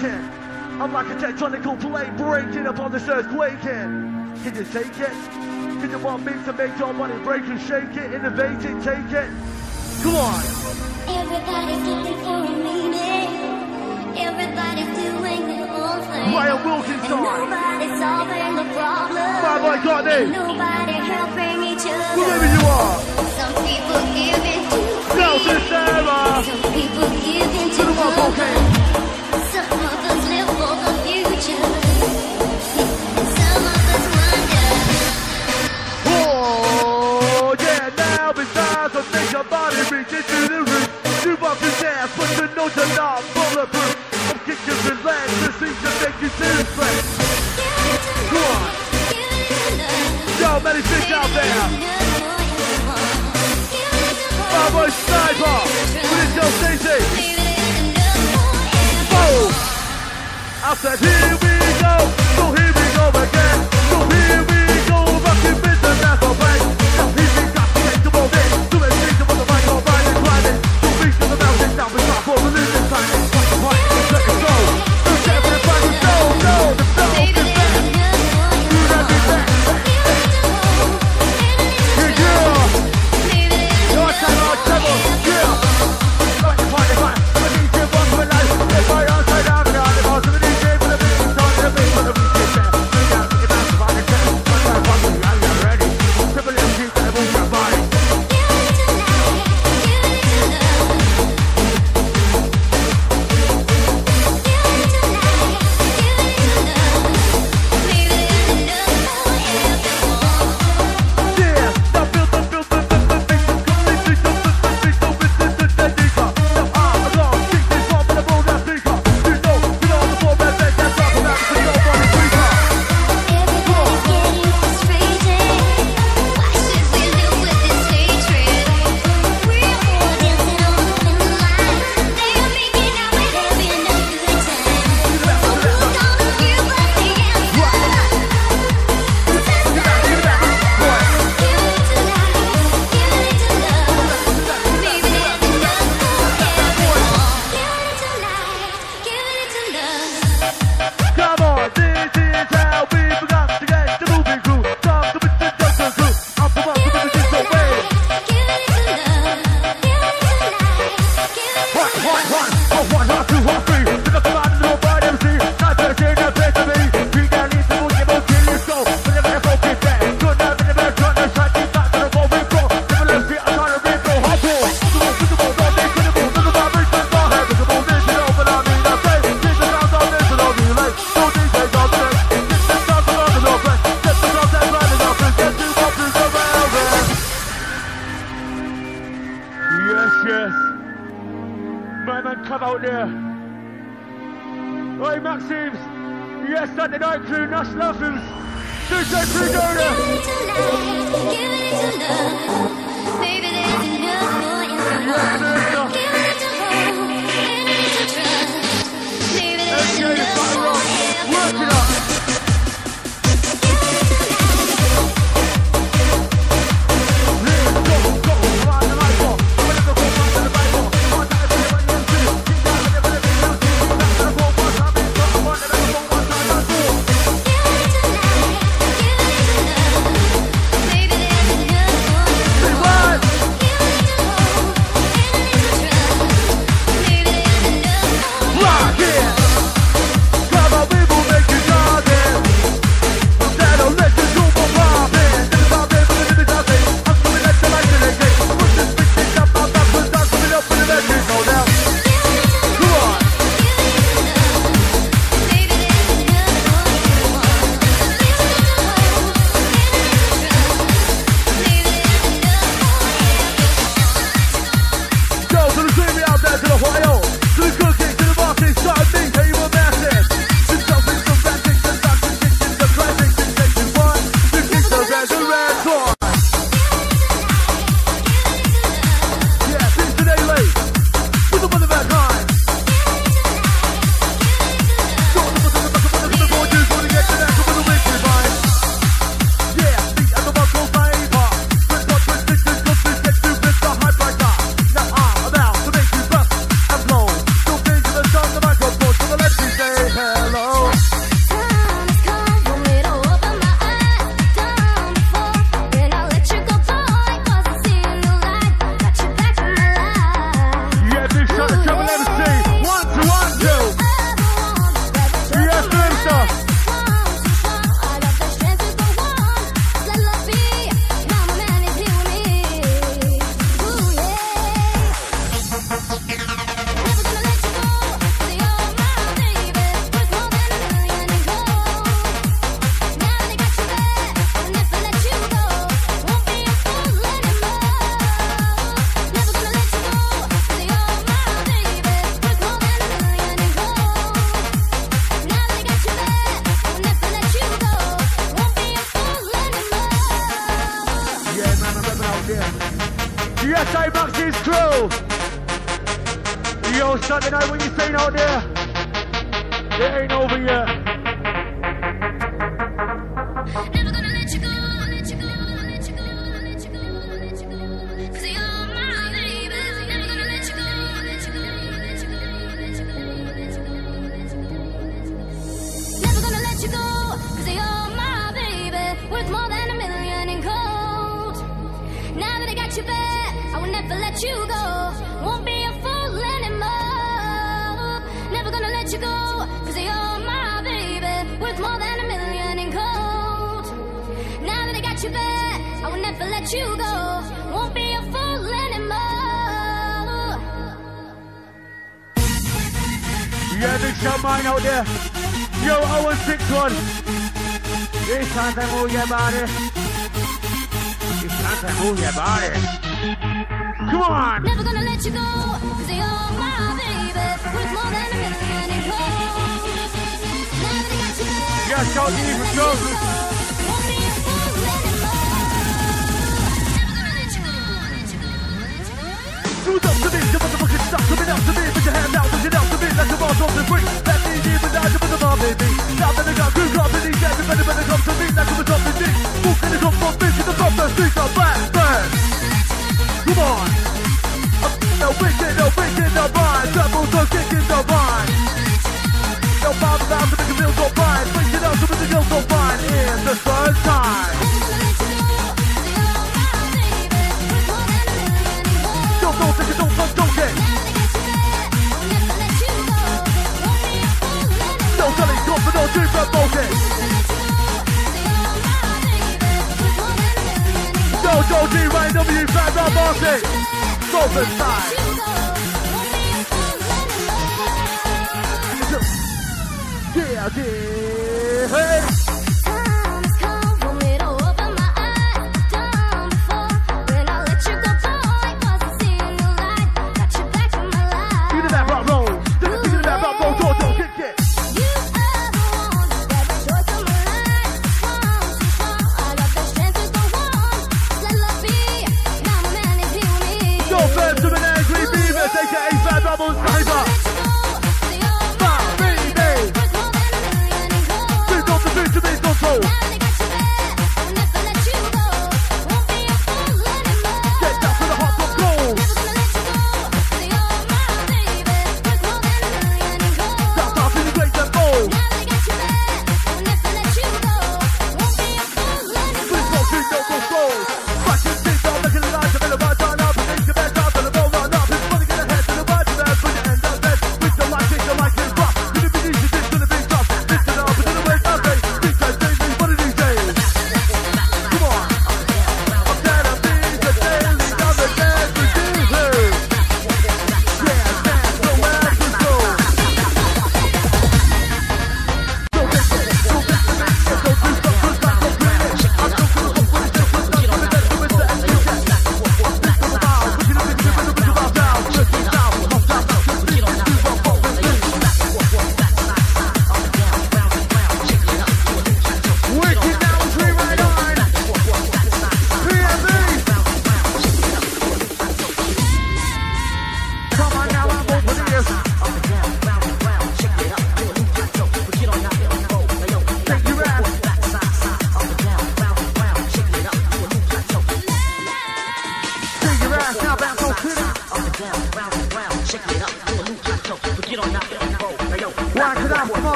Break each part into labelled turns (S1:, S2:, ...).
S1: awaken. I'm like a tectonical plate breaking upon this earth quaking. Can you take it? Can you want me to make your body break and shake it? Innovate it, take it. Come on.
S2: Everybody's looking for a meaning. Everybody's doing their own thing.
S1: Ryan Wilkinson.
S2: Nobody's solving the problem.
S1: My boy Courtney.
S2: Nobody helping each other.
S1: Whoever you are.
S2: Some people give in to
S1: Go to Sarah.
S2: Some people give in
S1: To the one, okay.
S2: Some of us live for the future. Some of us wonder.
S1: Oh, yeah, now it's time to make your body reach into the roof. You up your dance, but you know you're not bulletproof. I'm kicking relentless, seems to make you toothless. Come on. Yo, many fish out there. My boy Sniper, with his girl Stacey. Oh, I said here we go, so here we go again. So here we go, rocking with the national bank. Now here we got to make the moment. Do it, make the mother mic, all right and climbing. So reach to the mountain, now we start for religion time. Right, let it go. The seven and five, no, the bell is back. Do that, be back. Yeah. Your time, our trouble, yeah. Party, I need to run for life. If I outside, I'm not the boss of the DJ for the beat. On the beat, for the beat, get that. Bring down, get down, survive the test. One time, fuck me, I'm ready. Triple M, keep that, move your body. Yes, I Max's crew. Yo, Sunday night, what you saying out there? It ain't over yet.
S2: Never gonna let you go, let you go, let you go, let you go, let you go. 'Cause you're my baby. Never gonna let you go, let you go, let you go, let you go, let you go, let you go. Never gonna let you go, 'cause you're my baby. Worth more than a million in gold. Now that I got you back, I will never let you go. Won't be a fool anymore. Never gonna let you go, 'cause you're my baby. Worth more than a million in gold. Now that I got you back, I will never let you go. Won't be a fool anymore.
S1: Yeah, big shout mine out there. Yo, 061. It's time to move your body. It's time to move your body. Come on.
S2: Never gonna let you go, 'cause you're my baby. Worth more than a million in gold. Now that I got you back,
S1: Yeah, shout to you for sure.
S2: won't be a fool anymore. Never gonna let you go, let you go, let you go.
S1: Do up to me, the motherfucking stuff coming up to me. Put your hand out, put it out to me like a boss off the brink. Let me deal with that, with the bar, baby. Now that I got good company, everybody better come to me like it was up to me. Who can it come from me to the top, the streets are back, back. Come on. No wicked, no bind. Double the kick in the bind. No bomb about to make a real go bind. Bring it up to make the girls go bind. In the third time. Don't think it, don't get. Don't tell it, don't for no dream, but broken. Joe G, Ryan W, Fat Rob Marcy. Golden side. Yeah, hey.
S2: Time's come for me to open my eyes. Done before when I let you go, boy. Wasn't seeing the light. Got you back in my life.
S1: Give it that rock roll. Give it that rock roll. Don't kick it.
S2: You are the one that the choice of my life. Strong, too strong. I got the strength to go on. Let love be. Now my man is healing me.
S1: Go first to an angry beaver. Take it, Fat Robble's neighbor.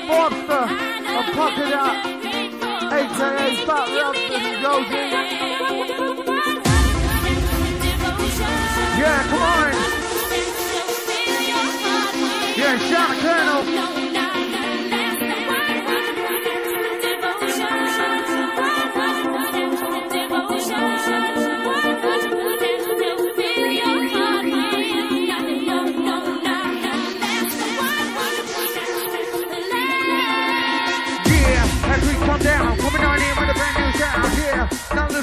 S1: Pop it up, aka Fat Rob and Rosie.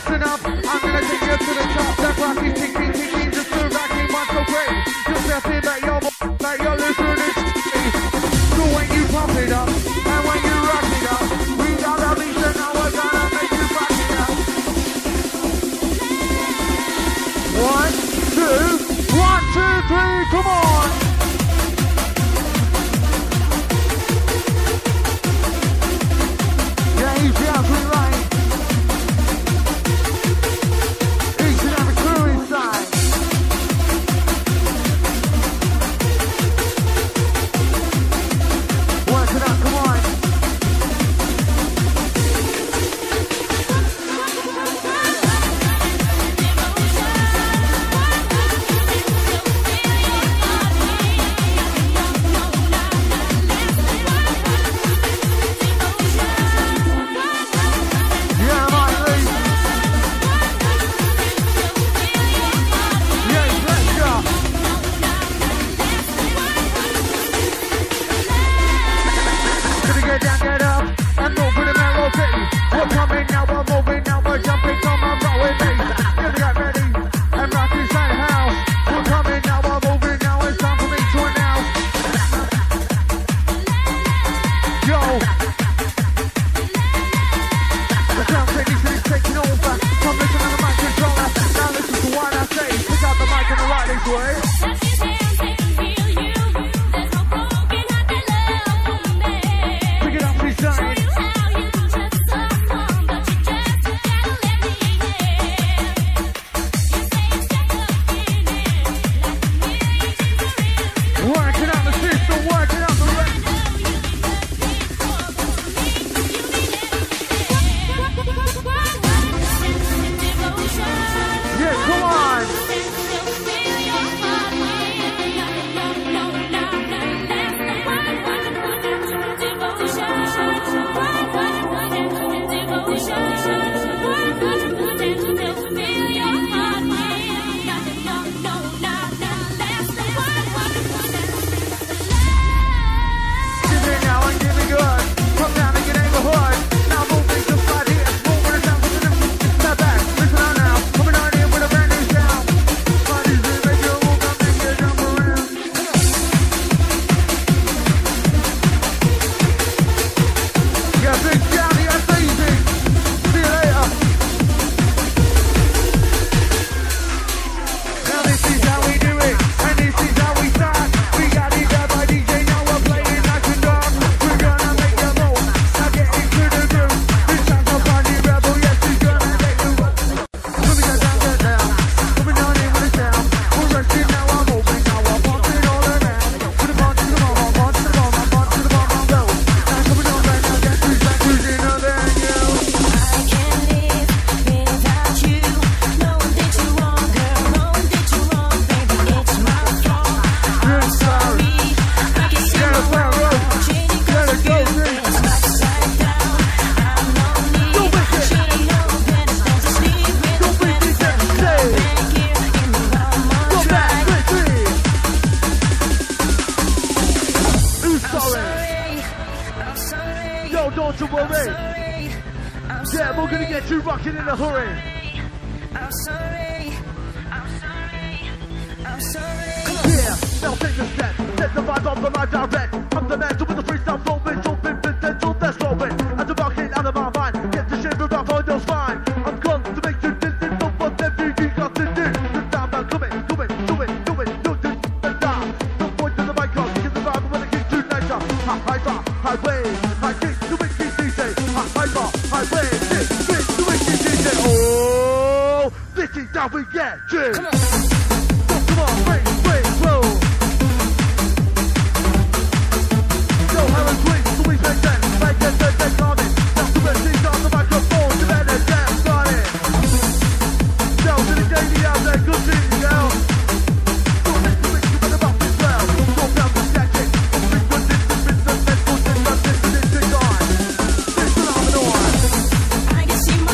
S1: listen up. I'm gonna take you to the top. That rock is ticking, ticking, just the rocking one so great. Just nothing that you're listening to. So when you pump it up, and when you rock it up, we got a beat and now we're gonna make you rock it up. 1, 2, 1, 2, 3, come on! Yeah, easy out, green light. Each and every crew inside. Work it out, come on.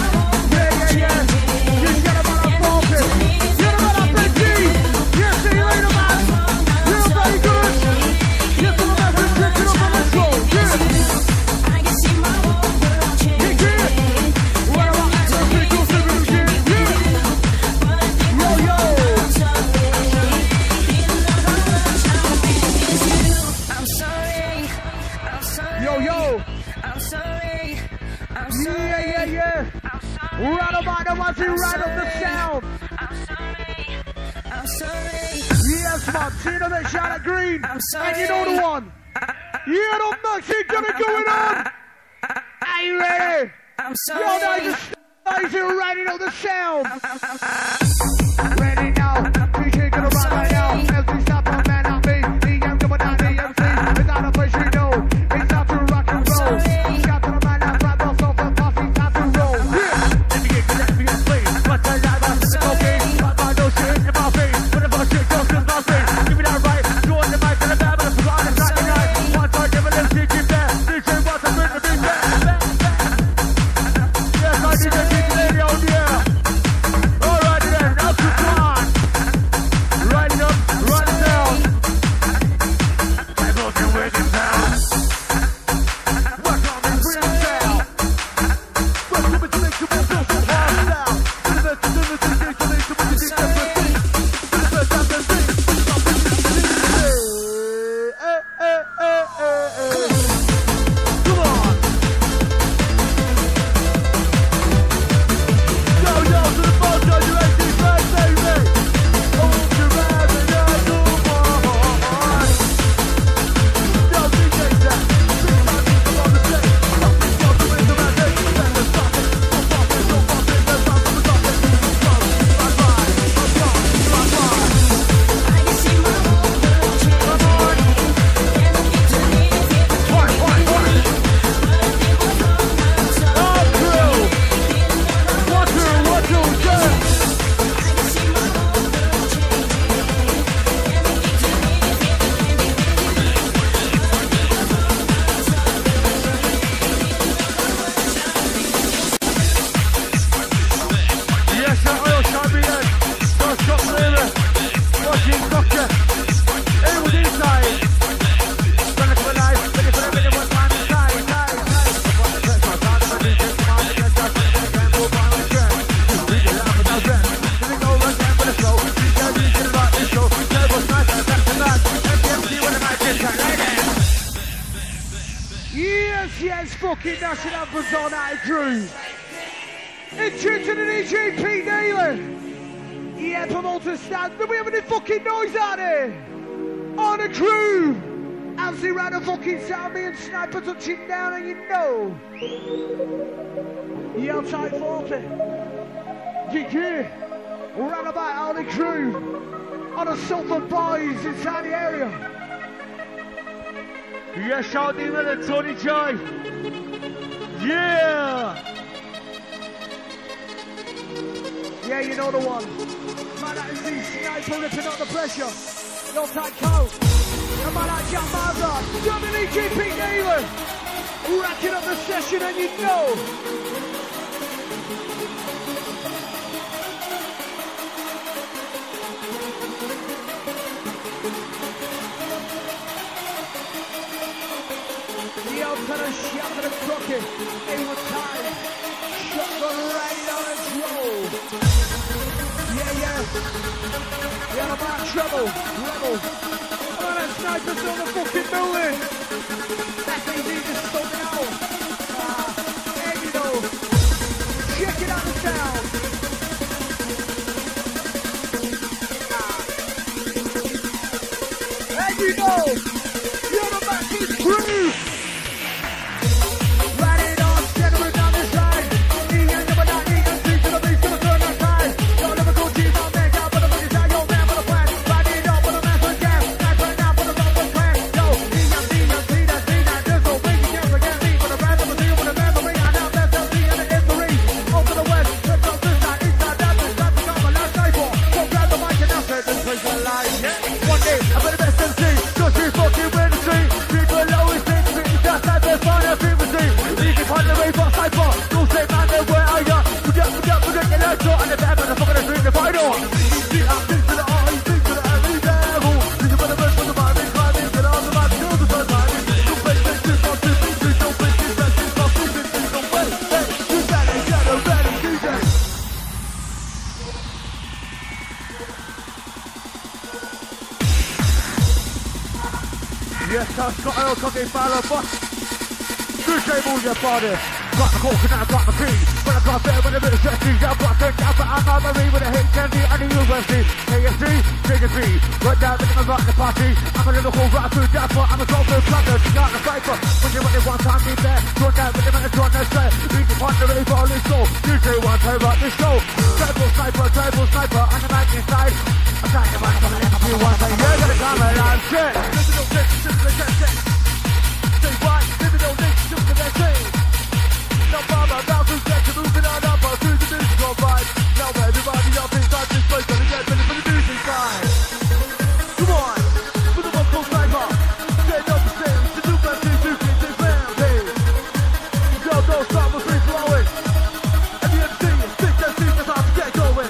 S2: Yeah.
S1: the ones who ran up the sound.
S2: I'm sorry.
S1: Yes, man. See you next shout at Green. And you know the one. Yeah, the maxi gonna going on. Are you ready?
S2: I'm sorry.
S1: Yo, guys who riding up the sound. Ready now. DJ gonna run right now. MC stop on man on me. DM coming down the MC. It's not a place you know. It's time to rock and roll. Shout to the man that rap off of the posse. Time to roll. Let me get played. But I got the cocaine. But my no shit in my face. But the shit goes in my face. Give me that right. You on the mic and the bad, but I forgot the Saturday night. One time, give me them DJ back. DJ wants to bring the big back. Yes, I need to keep the lady on the air. Alright then, now to on. Right it up, right it down. I'm looking with it down. Work on this real sound. Work to make you move so hard down. To the best, to the best, to the best, to the best, to the best, to the best, to the best. Come on. Yo, yo, to the boss, yo, you ain't this bad, baby. Hold your hand and yo, come on. Yo, DJ Jack, big man, come on the stage. Stop it, stop it, wait till my day. Let us stop it, don't pop it, don't pop it, let's stop it, stop it. Stop it, bye-bye, bye-bye.
S2: I can see my whole world change.
S1: Come on. One. All through. One, two, yeah. Yes, the oil champion. Don't stop moving. Watching Doctor. It was inside. Gonna come alive. Ready for everything. One time inside. Yes, fucking national anthems on that groove. In tune to the DJ Pete Daly. Yeah, promoter stand. Do we have any fucking noise out there? On the crew. MC ran a fucking sound, me and Sniper touching down, and you know. Yeah, type 40. GG. Ran about on the crew. On the Sulphur Boys inside the area. Yeah, shout in and Tony Joy. Yeah. Yeah, you know the one. Man, that is the Sniper ripping up the pressure. No tight coat. And man, that Jack Mazza. WDGP Daly. Racking up the session, and you know. The old kind of shot to the crooked. They were tied. Shotgun right on its roll. Yeah. Yeah, about trouble. Rebel. Come on, that Sniper's on the fucking building. That's easy to stop now. There you go. Check it out the sound. There you go. You're the massive crew. Ride it on, generate down this side. One day, I'm gonna best MC, just be fucking with the street. People always think to me, that's like the fun of frequency. Leading on the way for cypher, don't say man, then where are ya? Put up, get out, and the bad motherfucker is doing the final. Think to the R, think to the every devil. Think about the best for the body, climbing, get on the back, kill the first body. Don't play this, don't play this, don't play this, don't play this, don't play this, hey, you better get a ready DJ. Yes, I've got an old cookie follow, but DJ Bull, your body. Got the coconut, got the key. When I got there with a bit of stretchy, I'm busting down for I'm on Marie with a HND and a USD. KSC, JSB, right now in my rock the party. I'm a little cool right through that's what I'm a soul food plunder. Got the fight for when you want it one time, be there. Run down with the man that's on the set. Reach upon the rave all this soul. DJ one time rock this show. Tribal sniper, on the back inside. I'm trying to run from the left. You want to you're gonna come and I'm shit. Say what? Living on this, just the best thing. No bother about to get to moving on up or through the musical vibe. Now everybody up inside this place, gonna get ready for the music side. Come on, with the vocal sniper. Stand up the stage, the new best thing, new kids, it's round. Yo, don't stop, we're free flowing. And the MC is sick, that seems the time to get going.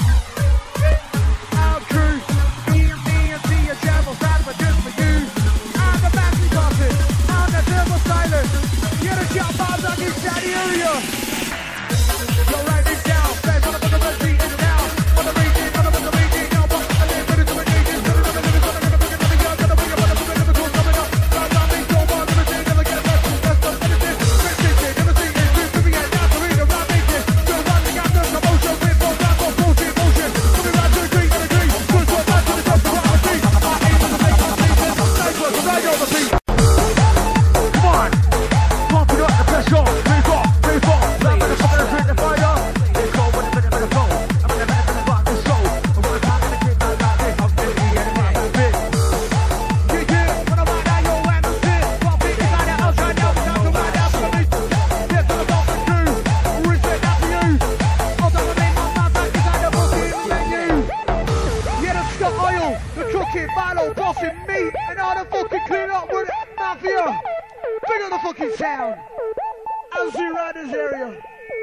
S1: Our crew, EMC and Jamal, that's for just for you. I'm the Maxi Carpet, I'm the Silver Silent. Get a shot, Bob, like it's Daddy area. Yo, write this down, fast on the fucking red beat in and out. On the region, now what? I live with it to an agent. Gonna bring it up, coming up. Round me, go on, never say, never get left. That's up, anything. Never see it, moving at now, to read around me. Still running out the commotion, with more time for bullshit, motion. Coming right to the green, good for back to the top, to our feet. I aim to make my feet, nice work, right over feet. Come on, pump it up, the pressure, move on, play with the fucking drink the fire. They go with a minute of the flow, I'm in a minute of the rock the show. And when I'm talking to kids like this, I'm feeling the enemy of the bit. Yeah, when I'm right now, yo, and I'm shit. Pump it inside the house right now, time to ride out for me. Get to the top of the crew, respect out to you. All time I make my mouth back inside the booking menu. Yeah, the Scott Oil, the cooking, Milo, bossing meat, and all the fucking clean up with it, mafia. Big on the fucking sound. I'll see you right in this area.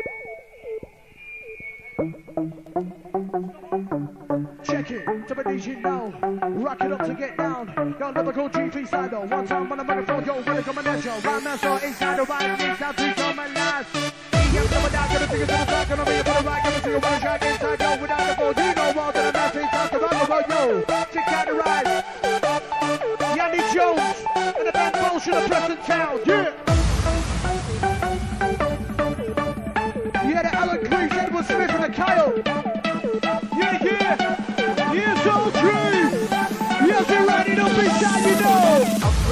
S1: Check it, to my DJ now. Rock it up to get down. Yo, never go GP side though. One time on the microphone, yo, really coming at you. Right now, so inside the right, inside to come and last. Yeah, never die, gonna figure to the back, gonna be a bit of right, gonna see you one shot inside, yo, without the ball. You know more than a match, it's time to run about, yo. Check out the ride. Yanni Jones, and the band Bullshit of Preston Town, yeah. Yeah, the Alan Crease, Edward Smith, and the Kyle. Yeah, yeah, so true. Yes, you're ready to be shot, you know.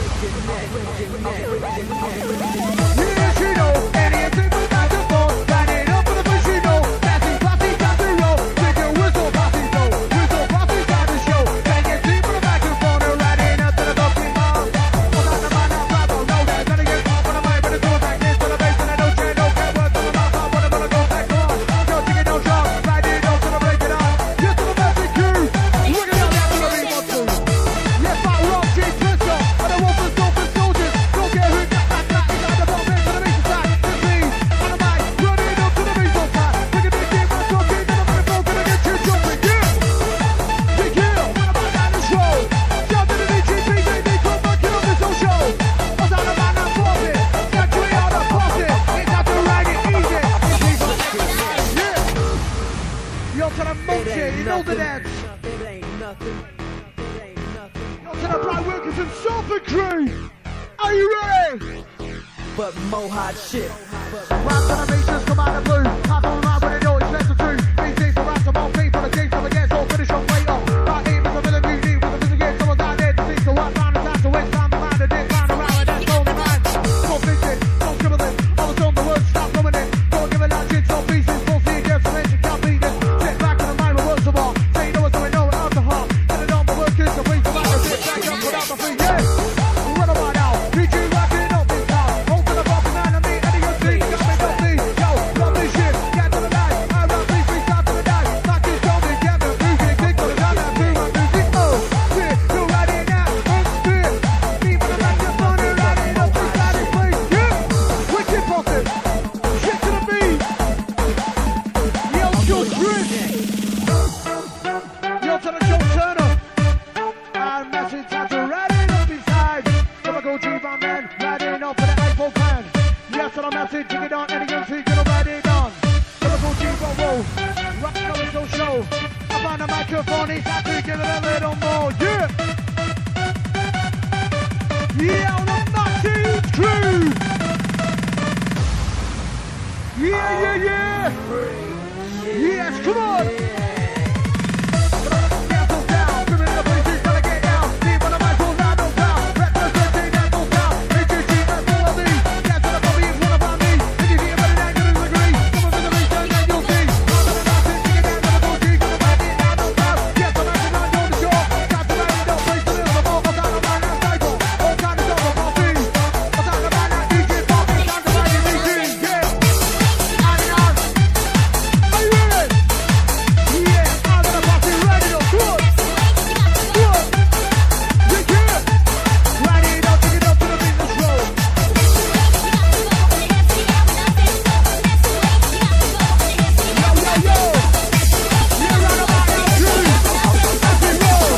S1: Yes, you know. And it's in the back and forth, light it up for the push, you know. Passing, passing, down the road. Take your whistle, passing, go. Whistle, passing, down the show. Bang it deep for the back and forth, and riding up to the fucking mall. Hold on, the mind, I'm bravo, no, there's nothing get off on the mind, but it's all back in to the base, and I don't change, no care what, so I'm not, I wanna go back, come on. Yo, take it, no drop, ride it up to the break it on. Yes, to the magic crew. Look at how that's gonna be one, two. Yes, my rock, Jay Twister, and the Wolfers, Dolphins, soldiers. Don't care who got back, inside the ball, man, to the base side. It's me, on the mic, running up to the base on side. Look at this game, I'm talking, and I'm gonna get you jumping, yeah. Yeah, when I'm on down this road. Shout to the DGP, they come back in on this whole show. What's on the mind, I'm popping. Got you out of pocket. It's not to ride it easy. Yeah. Yo, to the motion, you know the dance. Yo, to the Bright Wilkinson Sulfur Crew. Are you ready?
S3: But mo hot shit.
S1: Round to the beach, just come out of blue. Hop on line when they know it's less than true. These days, the rats are more paid for the games come again, so finish on way off. My aim is a million beauty with a visit again. Someone down there to see, so what round is out to waste time behind the dick, round around, and that's all the mind. Don't fix it, don't scribble it. All the the words stop coming in. Don't give it out, shit, so pieces. Full see against the mention, can't beat it. Sit back in the mind, my words of all. Say you know what's going on without the heart. Get it on, my work is the way to back the sit back up without the free, yeah. Run about now, DJ rocking up in town. Hold to the ball behind me, and the MC got me, don't me. Yo, love this shit, get to the night. I run these free stop to the night. Knock this on me, get the music, kick to the top, and do my music. Oh, shit, you riding now, spit. Me when I'm like the phone, you're riding up inside this place, yeah. Wicked pocket, shit to the beat. Yo, Joe Drip. Yo, to the Joe Turner. And message time to riding up inside. Gonna go G my man, riding up for the iPhone plan. Yes, and I'm message, take it on, and again, gonna ride it on. Gonna go G roll, rock color so show. Up on the microphone, he's happy to give it a little more, yeah. Yeah, on the Maxi crew. Yeah, yeah, yeah. Come on. Hands on down, women in the place, she's gonna get down. Team on the mic, all loud, no doubt. Representing that no doubt. AJG, that's all of me. Dance on the bummy, it's one about me. If you hear better than you disagree, come on, the reason, then you'll see. I'm gonna dance it, sing it down, never go deep, gonna back it down, no doubt. Yes, I'm acting on the shore. Got to ride, don't place the middle, all time about that cycle. All time is over, my feet. All time about that DJ, pop it, time to ride it, DJ, yeah. On and on. Are you ready? Yeah, I'm gonna pop it, ready, no good. Good. You can. Ready, now take it up to the business road. Yo, yo, yo. Yeah, right about now, too. As we roll.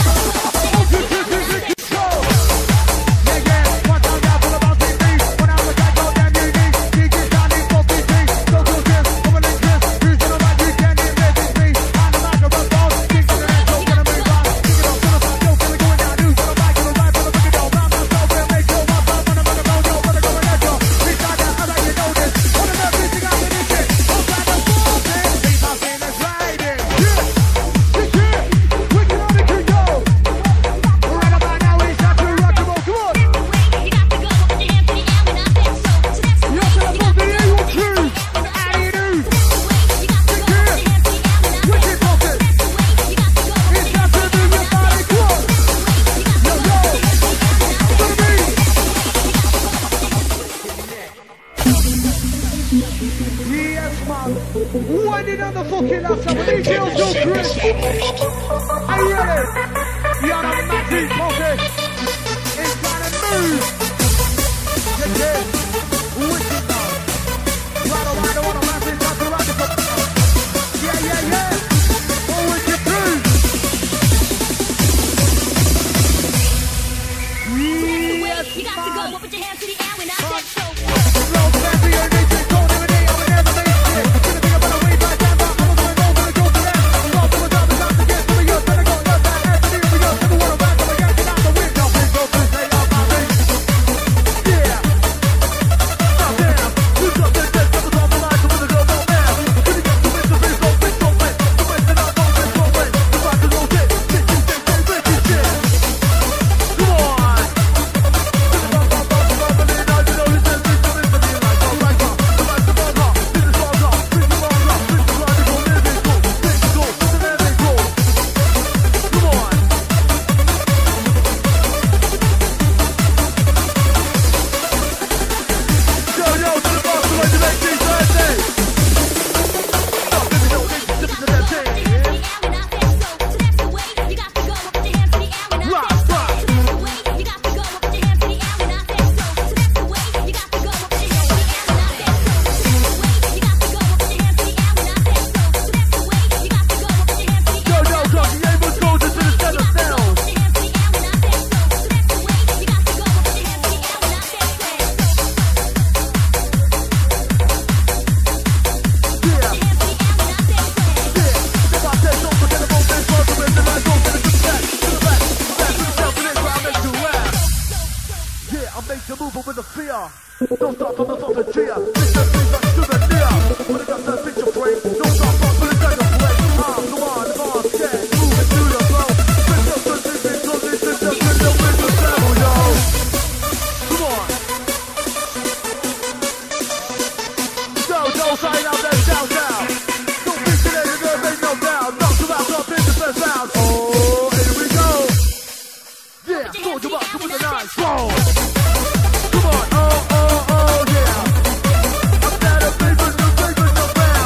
S1: Go. Yeah, yeah. One time down for the bouncy beat. When I was at go damn unique. DJ Johnny, 4PC. So cool, this, over the kiss. Who's gonna ride, you can't even miss me. On the microphone, kick to the next, so gonna move on. Kick it off to the front, yo, feel it going down. Who's gonna ride, gonna ride, gonna pick it down. Round myself and make sure one time on the microphone, yo, brother going at you. Big time down, I like you know this. One of the beats you got to this shit. All time to fall, man. Beat my fan is riding. Yeah, we can. We can only keep go. Right about now, it's time to rock and roll. Come on. Yo, to the ball, the air will cruise. Out of your news. We keep walking. It's time to move your body. Come on. Yo, yo. To the beat. Yes, man. Winding on the fucking outside. We need girls to Chris. Are you ready? You're on the Maxi pocket. It's gonna move. Yeah, yeah. Wicked now. Right on a Maxi. Time to rock it up. Yeah, yeah, yeah. Oh, wicked through. Yes,
S2: You got to go up with your hands to the air when I said so.
S1: Roll fancy, ain't they shit. Don't every day, I would never make shit. Gonna think about a way back down, but I'm gonna go for that. Go to the top, it's time to get to the youth. Better go, yes, that has to be for you. Never wanna back, I'm gonna get out the window. Please go, please stay out my way. Yeah. Stop down. You drop that dead, never drop the line, so we're gonna go now. Gonna get to win, so please don't win, don't win. The win, and I don't win, don't win. The rock and roll shit. Shit, shit, shit, shit, wicked shit. Come on. Don't stop from the fucking cheer. Listen, please, back to the near. When it comes to the picture frame, don't stop from the second play. Come on, get moving to the flow. Switch up the music, so listen to the business level, yo. Come on. Don't sign out that shout out. Don't be today, there ain't no doubt. Knock you out, up in the first round. Oh, here we go. Yeah, sword you up, come with the knife. Whoa. Come on, oh, yeah. I'm better, baby, no baby, no bad.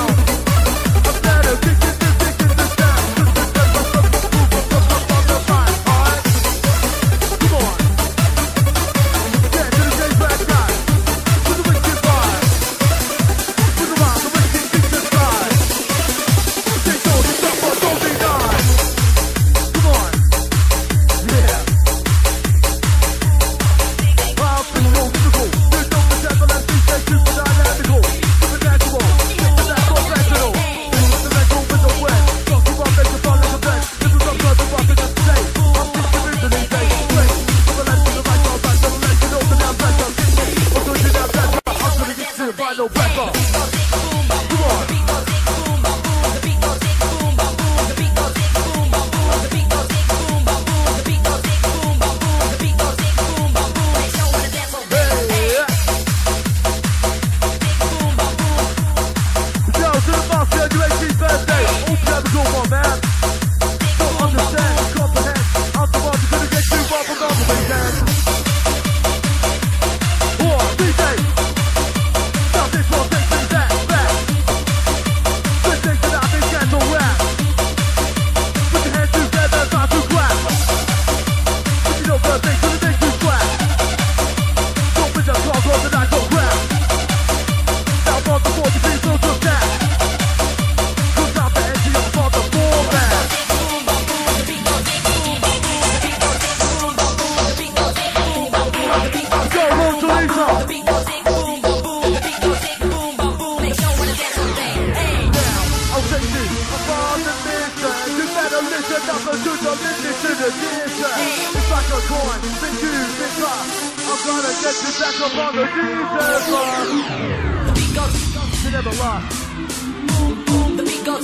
S1: listen up and do the listen to the Jesus. It's like a coin, been used, been lost. I'm gonna get you back up on the Jesus.
S4: The beat goes,
S1: You never lost.
S4: the beat goes.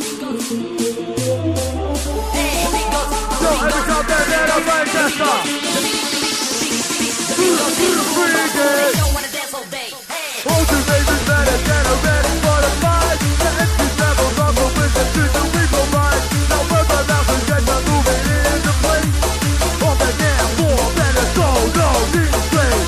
S4: Hey, the beat goes.
S1: So every time that I break that song.
S4: They don't wanna dance all day. Hey.
S1: All the babies better get ready for the fight. The empty level rumble with the truth that we provide. Now we're about to get the moving in the place. On the damn floor, better go, no need to play.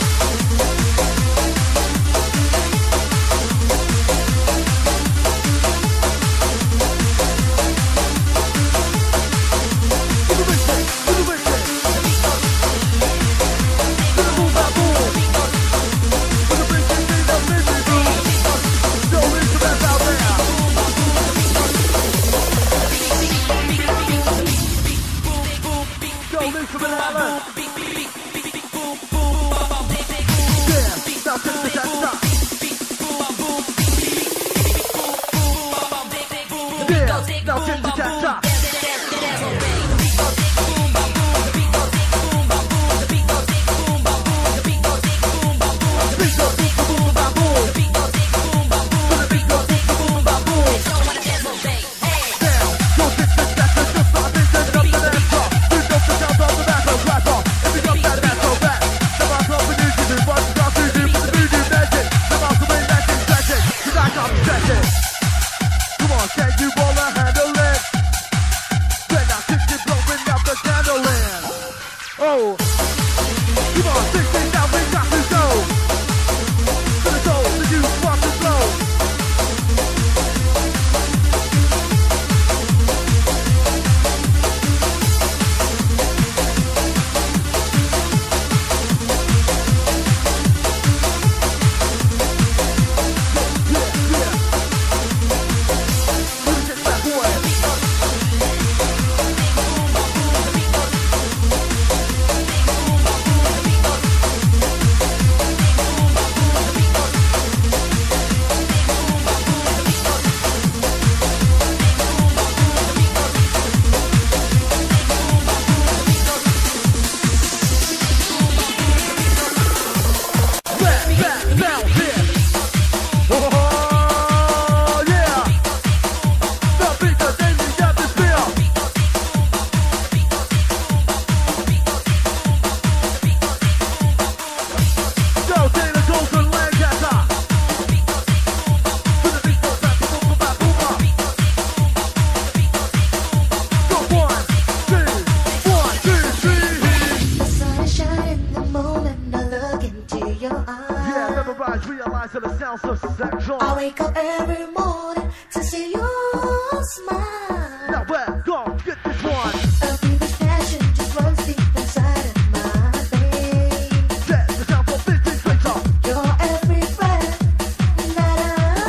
S5: I wake up every morning to see your smile.
S1: Now where? Go, get this one.
S5: A fever's passion just runs deep inside of my veins.
S1: Set the sound for 15 straight up.
S5: You're every breath that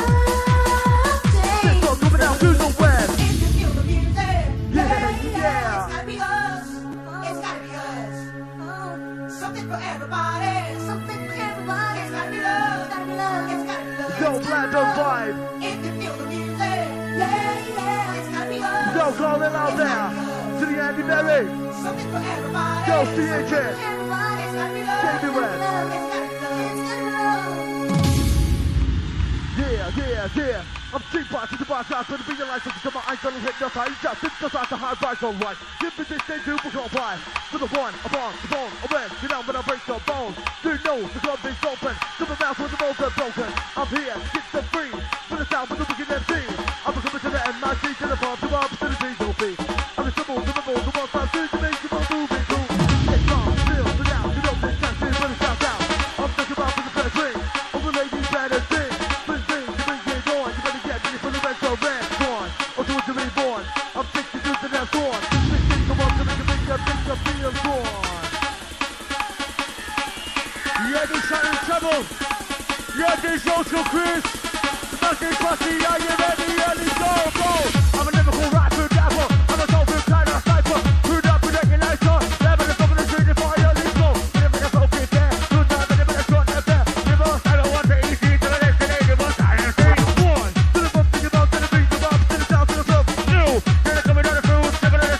S5: I take.
S1: This song coming out to the web.
S5: If you feel the music,
S1: Yeah.
S5: it's gotta be us. It's gotta be us. Something for everybody. Something for everybody. It's gotta be love. It's gotta be love. It's gotta be love.
S1: Yo, Blando vibe.
S5: If you feel the music, it's gotta be us.
S1: Yo, call it out there. To the Andy Berry.
S5: Something for everybody.
S1: Yo, CHS.
S5: Everybody, it's gotta be love.
S1: Jamie West.
S5: It's gotta be love. It's gotta be love.
S1: Yeah. I'm cheap box to the box out to the beat lights to my eyes on the hit just I just think just out the high rise on right. Give me this thing to become by. For the one, I'm on the bone, I win, you know when I break your bones. Do you know the club is open? Super mouth with the motor broken. I'm here, get the free. For the sound with the wicked MC. I'm coming to the MIC to the bar to up to the diesel beat. I'm the symbol, the one time to make you want moving cool. It's on, feel the down, you know this can't see when it shouts out. I'm thinking about for the better drink. All the ladies better sing. I'm 62 to that thorn. 16 come up to make a big feel gone. Yeah, they shot in trouble. Yeah, they social Chris. Nothing fussy, are you ready? Yeah, let's go. I'm a lyrical rapper, dapper. I'm a soulful kind of sniper. Screwed up with a lighter. Never the top of the street before I leave go. Never the focus there. Good time, never the short left there. Never, I don't want to eat it. To the next day, never, I don't think. One, to the bump, to the bump, to the beat, the bump, to the south, to the club. Two, then I come in on the fruit, never let it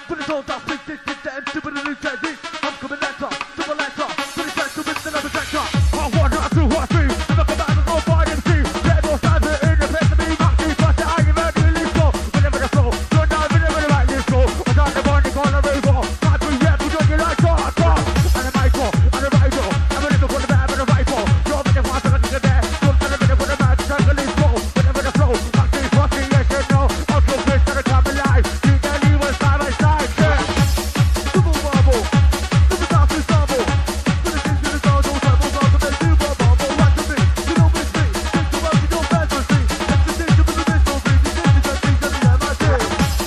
S1: Put it on top, big dick, dick, the MC with a new technique. I'm coming later, double later. Put it back to win another sector. Part 1, not 2, part 3. Never come back and go by MC. Let all stand it in the place to be. Not too fast, I ain't ready to leave go. Whenever the flow, don't dive in the right this go. I got the morning on the river. Not too yet, we don't get like talk. And a mic and a rifle. I'm a little for the bad and a rifle. You're the one to get there. Don't tell a minute for the match, jungle is go. Whenever the flow, not too fast, yes, you know. I'll go quick to the come alive. You can leave us side by side, yeah. Double wobble, double dance to stumble. Put it into the zone, don't trouble, don't make you bubble. What to be, you don't miss me. Think about you don't fantasy. That's the thing to be the best of me. The thing is that things that we have, I say.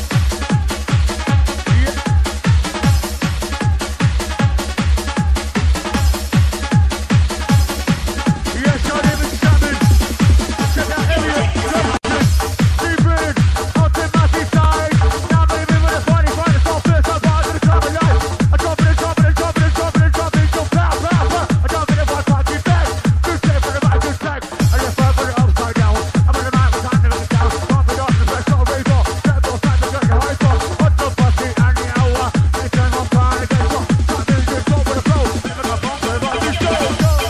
S1: Yes, your name is Shabin. Check out Elliot, Justin, Stephen, out in Matty side. Now maybe with a party, find us all first. I'm part of the club of life. I jump in, jump in, jump in, jump in, jump in, jump pow, pow, pow. I jump in, one party back. Good shape for the back, good tag. I just put it upside down. I'm in the man with time to look down. Pump it up, the fresh all razor. Grab those time to get your high top. Hot the pussy and the hour. They turn on fire and get shot. Got this, just go with the flow. Never got bumped, but about this show.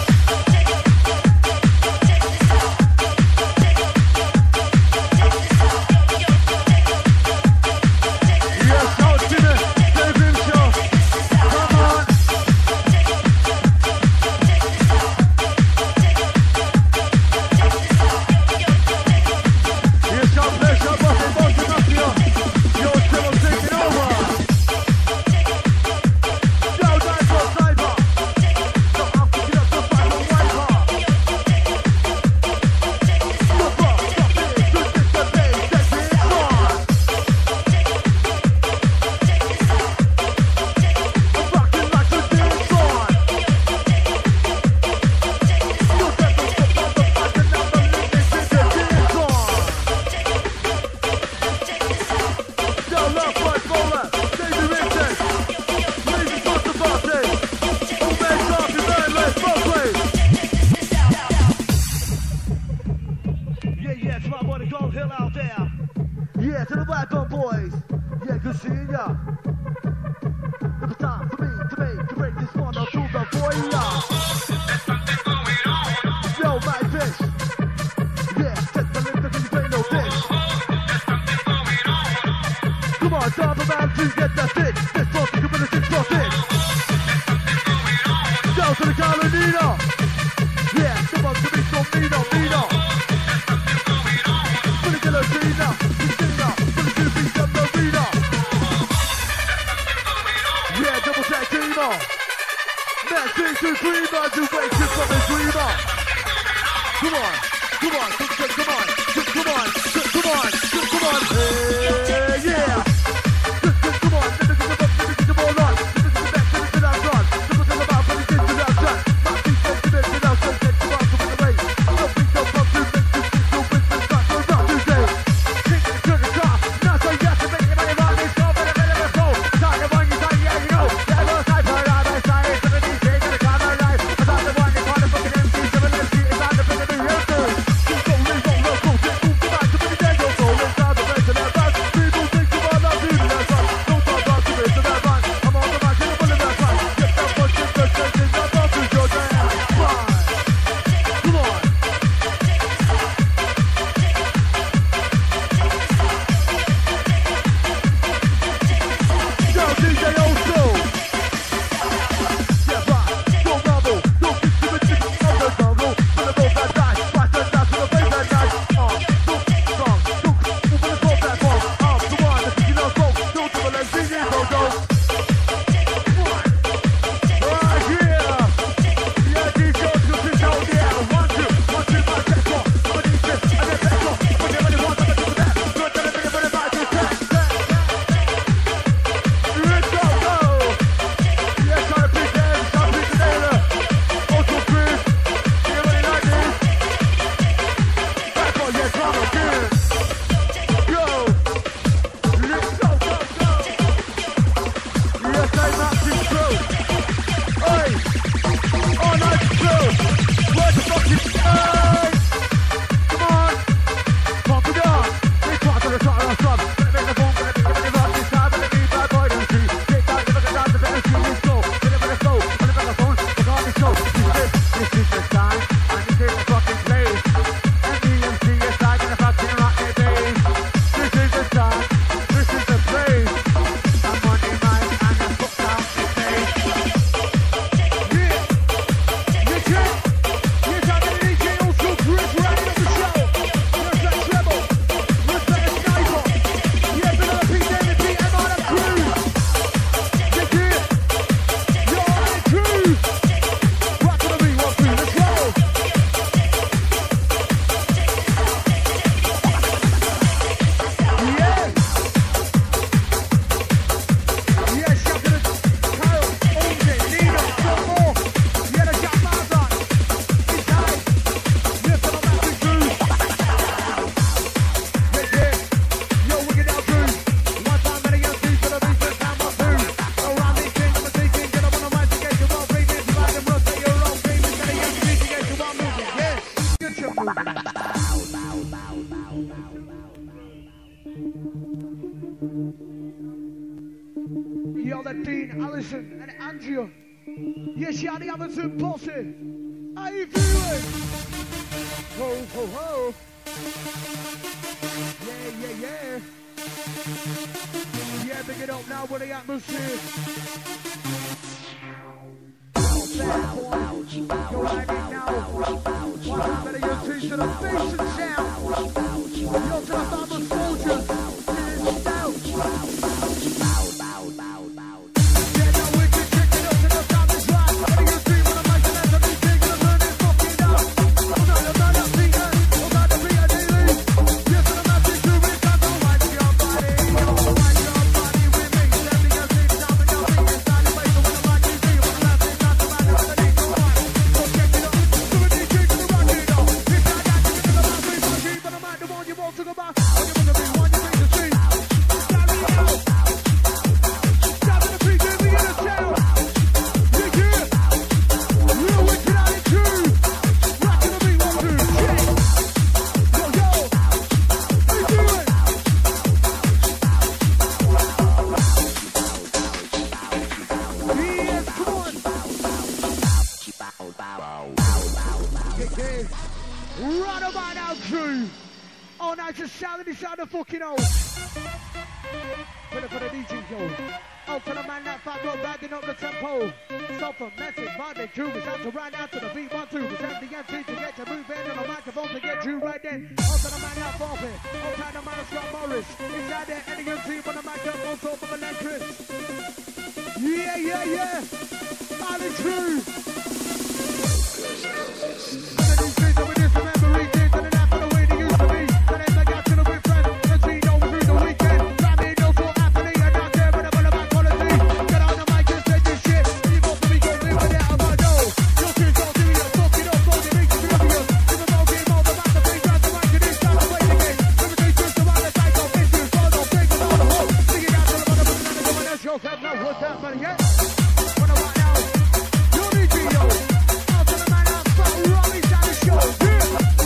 S1: Yes, now it's Jimmy, David Shaw. Come on. Yes, God bless you, Buffy, Buffy, Buffy. Yo, Trimble taking over. Yo, Sniper, Sniper. So I'm picking up the fight on Wiper. Super, good this the day, set it on. I'm rocking like the dance on. You'll never stop on the back and now the limit is the dance on. Yo, love, right, bowler, David Richards, Lazy Foster Party, Old Man Sharpie, very late, both ways. Yeah, to my boy, the Gold Hill out there. Yeah, to the Blackburn boys. Yeah, good seeing ya. It was time for me to break this one out to the foyer. Yo, my bitch. Yeah, set the lip that you pay no bitch. Come on, double man to get that stick. This one's the with a 6-4-6. Go to the Carolina. Yeah, come on, to me, so Mino. Put it to the Tina, Christina, put it to the beat of the arena. Yeah, double tag teamer. Man, 3, 2, 3, man, you wait just from the dreamer. Come on. Hey, yeah. Come on, let me get the ball on. Let me get the back, let me get that run. Look what I'm about, let me get to that track. My feet don't commit without some get to rock with the way. Don't think no pump to make you think you'll win this back for rock today. Kick it to the top, now say yes to make anybody run this show, but I'm in the flow. Talk about you, yeah, you know. That was hype, but I'm excited. To the DJ, gonna come alive. I'm not the one, you call the fucking MC, so the MC is not the big of the real know that Dean, Alison, and Andrea. Yes, yeah, the Amazon posse. How you feeling? Ho, ho, ho. Yeah. Yeah, big it up now with the atmosphere. You're riding now. One time better your teeth to the face and sound. You're to the Bama soldiers. It is stout. Yeah, now we can check it out to the top is right. What do you think when I'm like the last of me taking a turn and fucking out? I'm not a vegan. I'm not a vegan daily. Yes, and I'm not to do it. I'm gonna wipe your body. I'll wipe your body with me. Standing as if I'm in your feet. Inside the face of when I'm like you see. When I'm laughing, not the man who's underneath the wine. So check it out. Do it, DJ, to the rock it out. If I got you in the mouth, please don't keep on the mind. The one you won't talk about. When you're gonna be one, you need to see. Stand it out. Stand in the feet, give me in the sound. Yeah, yeah. Real wicked out in two. Rockin' the beat, 1, 2, check. Yo, yo. How you doing? Yes, come on. Yeah. Right about now, Drew. Oh, nice and sound this out the fucking hole. Put it for the DJ, yo. Oh, for the man that fat rock riding up the tempo. Stop for message, Monday, Drew is out to ride out to the beat, 1, 2. Present the MC to get to move in on the microphone to get Drew right then. Oh, for the man that fought it. Oh, time the man of Scott Morris. Inside there, and the MC on the microphone, so for the Chris. Yeah. Ali Drew. And the DJs that we just remember retakes and enough for the way they used to be. And then I got to the with friends. And see no through the weekend. Family knows what's happening. And out there with a bit of back quality. Get on the mic and say this shit. And you got to be going live with it out my door. Your kids don't do it. Fucking up, so they make you furious. Even though game over, back the thing, grab the mic and it's time to play the game. Everything's just around the cycle. Issues, follow, break it all the hole. Sing it out to the motherfucker and everyone else. Yo, have no what's happening yet? What about now? Yo, DJ, yo. Out to the man out front, Robbie, down the show. Yeah.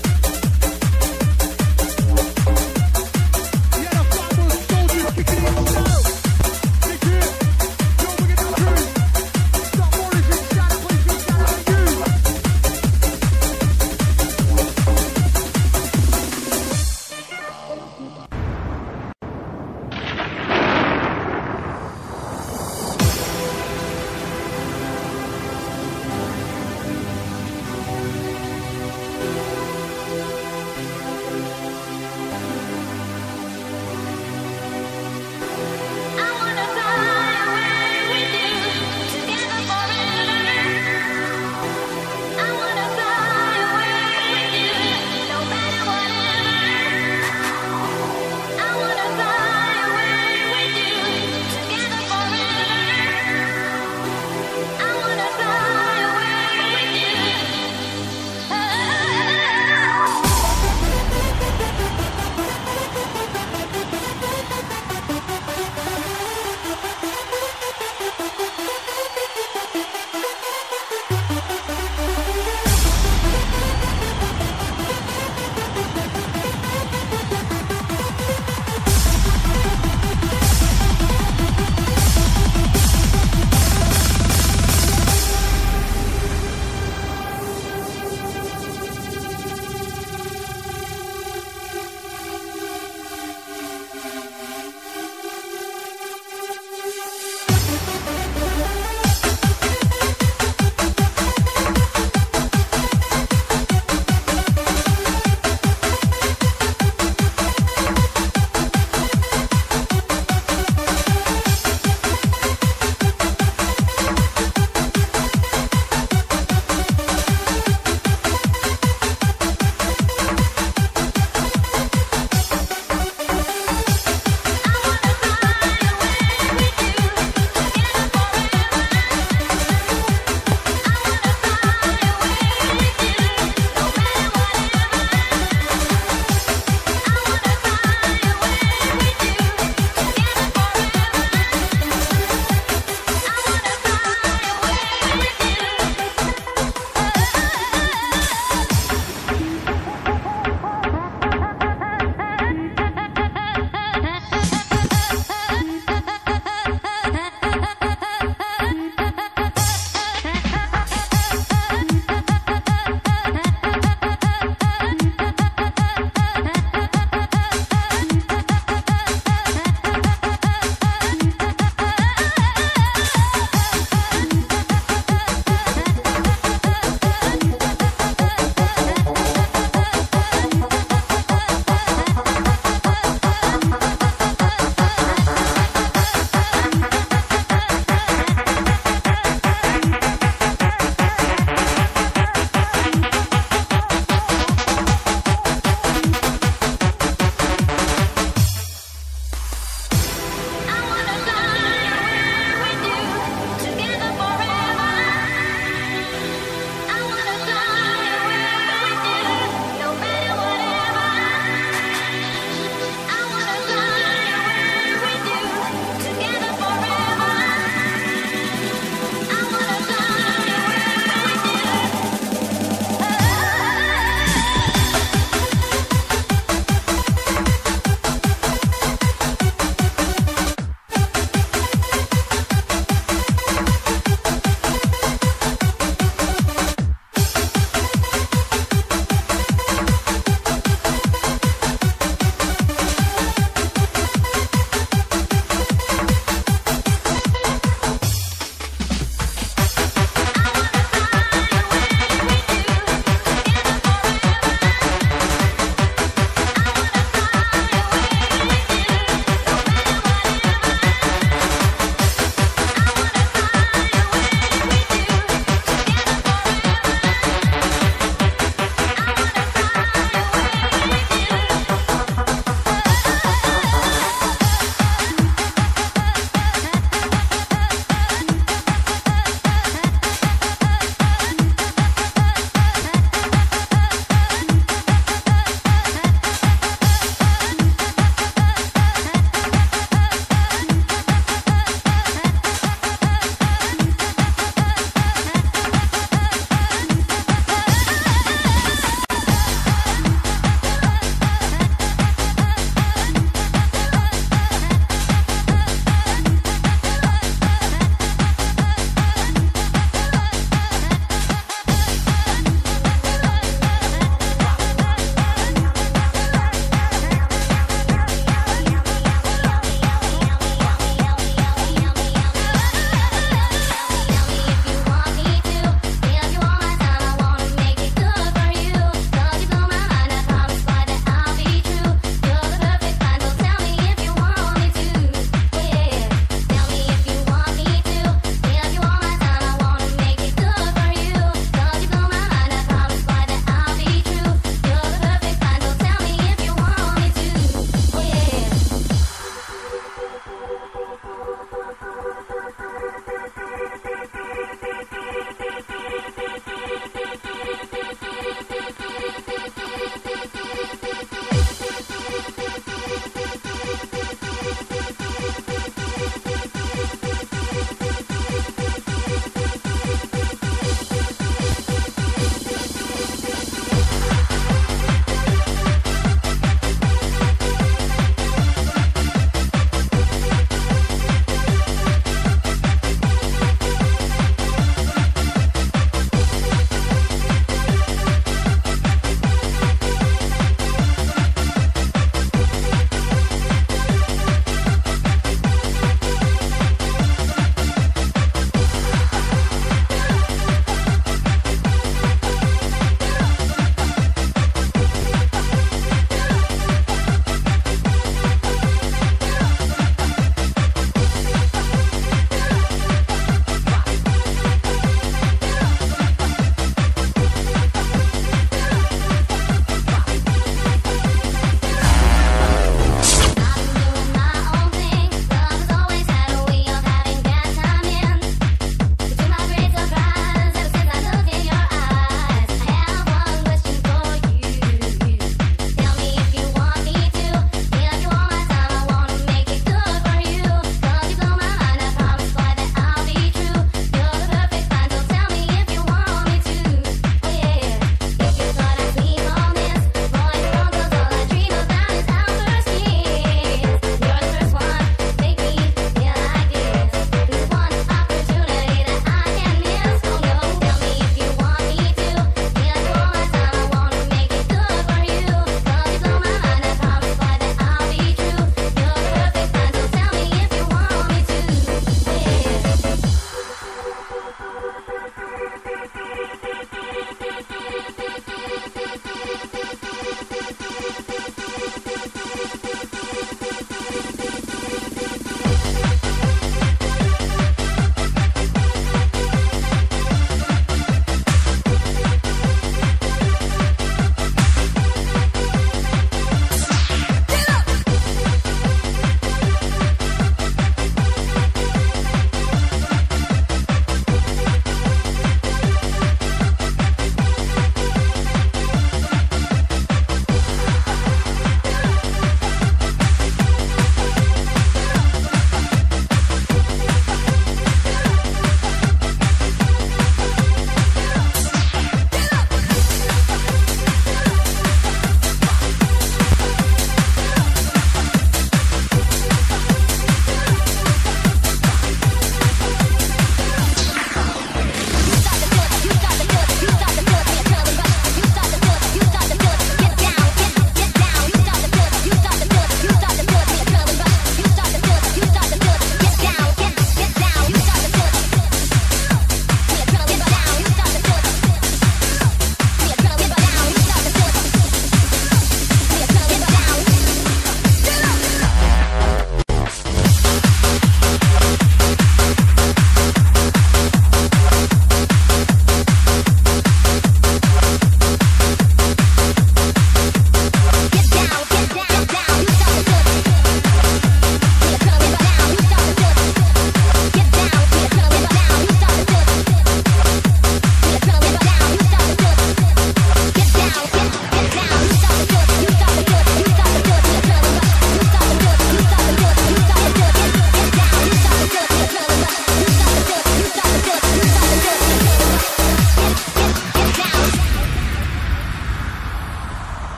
S1: Yeah, the Bible soldiers kicking it down. Big hit. Yo, we get down through. Stop Morris in shadow, please be shadow on you.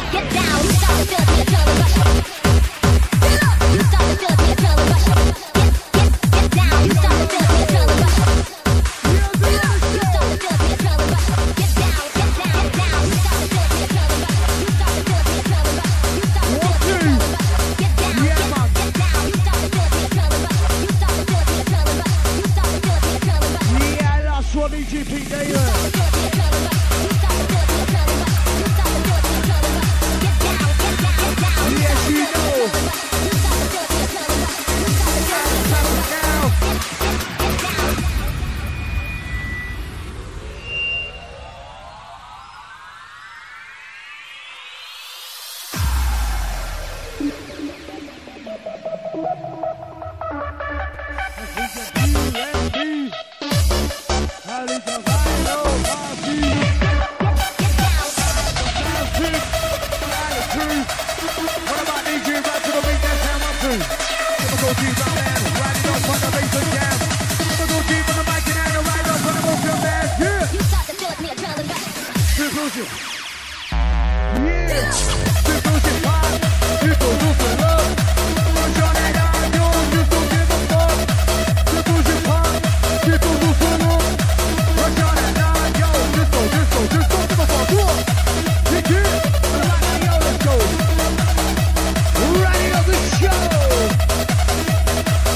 S2: Get down, you start to feel the adrenaline rush. Get up, you start to feel the adrenaline rush. Get down, you start to feel the adrenaline rush. You start to feel the adrenaline rush. Get down, you start to feel the adrenaline rush. You start to feel the adrenaline rush. You start to feel the adrenaline rush. Get down, you start to feel the adrenaline rush. You start to feel the adrenaline rush. You start to feel the adrenaline rush.
S1: Yeah, last one, EGP there.
S2: You start to feel the adrenaline rush. You start to feel the adrenaline rush. You start to feel the adrenaline rush. Get down, down.
S1: Yes, you know.
S2: You start to feel the adrenaline rush. You start to feel the adrenaline rush.
S1: Now.
S2: Get down. You start to feel the adrenaline rush.
S1: Ready on the show.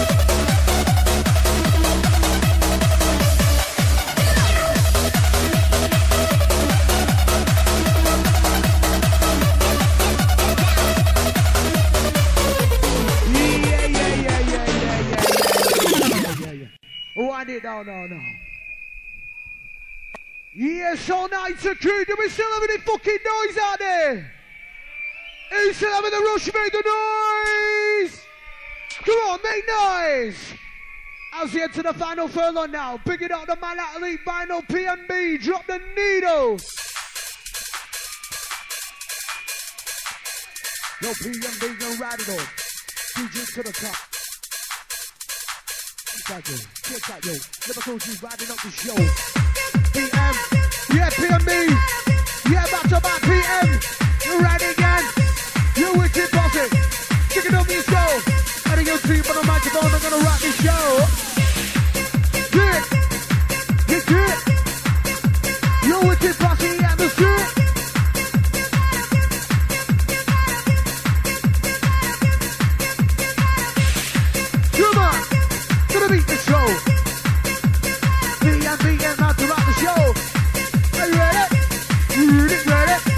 S1: Wind it down, no. Yes, all night security. Do we still have any fucking noise out there? Who's still having the rush? Make the noise! Come on, make noise! As we head to the final furlong now, picking up the Man Out Elite Vinyl PMB. Drop the needle. Yo, PMB, go radical. DJ to the top. Get that, yo. Liverpool G's riding up the show. PM, yeah, PMB. Yeah, back to back PM. You're ready again. You wicked bossy. Kick it up your show. Adding your team on the microphone. I'm gonna rock this show. Good. Get good. You wicked bossy and the shit. Come on. Gonna beat the show. PMB and about to rock the show. Are you ready? Ready?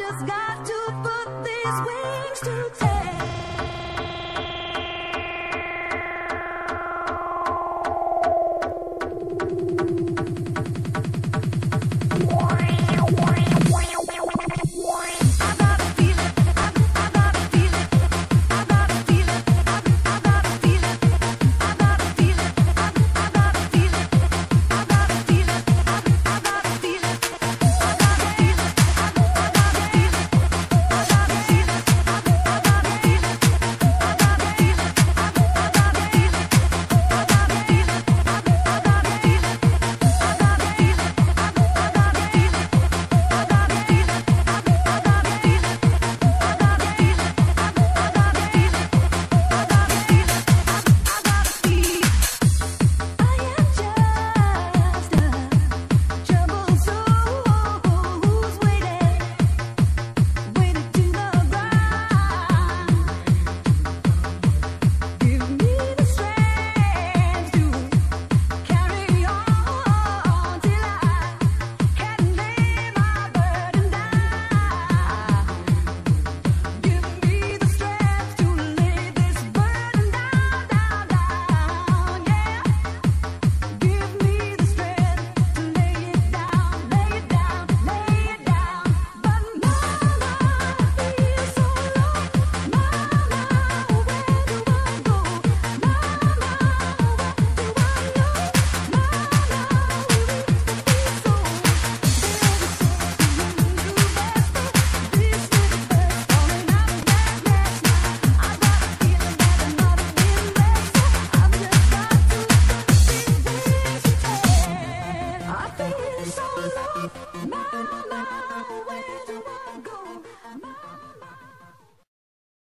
S6: just got to put these wings to take.